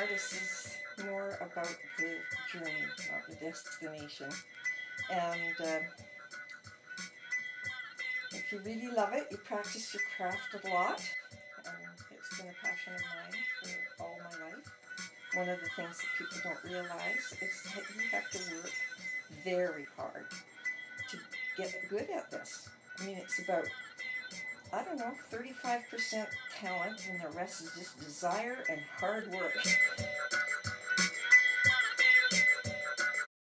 artist is more about the journey, not the destination. And if you really love it, you practice your craft a lot. And it's been a passion of mine for all my life. One of the things that people don't realize is that you have to work very hard to get good at this. I mean, it's about, I don't know, 35% talent and the rest is just desire and hard work.